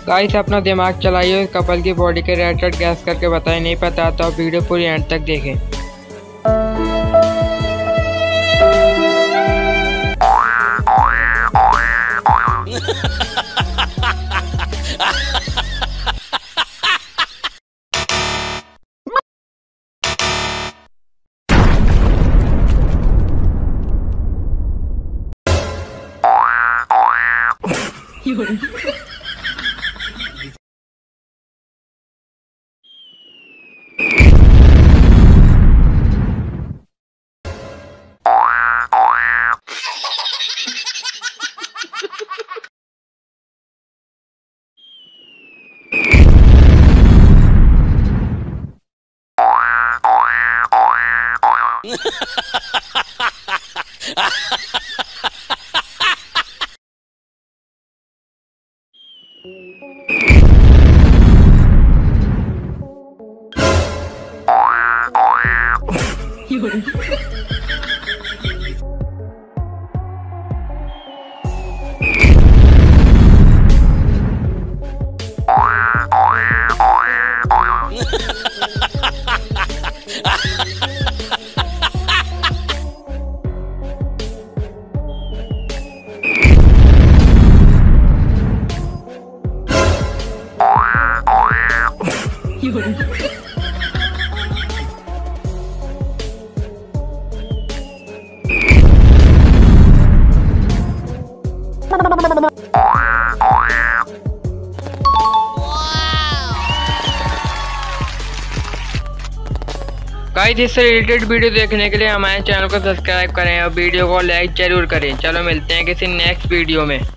Guys अपना दिमाग चलाइए, कपल की बॉडी के रेट गैस करके बताएं। नहीं पता तो आप वीडियो पूरी एंड तक देखें। गाइस इससे रिलेटेड वीडियो देखने के लिए हमारे चैनल को सब्सक्राइब करें और वीडियो को लाइक जरूर करें। चलो मिलते हैं किसी नेक्स्ट वीडियो में।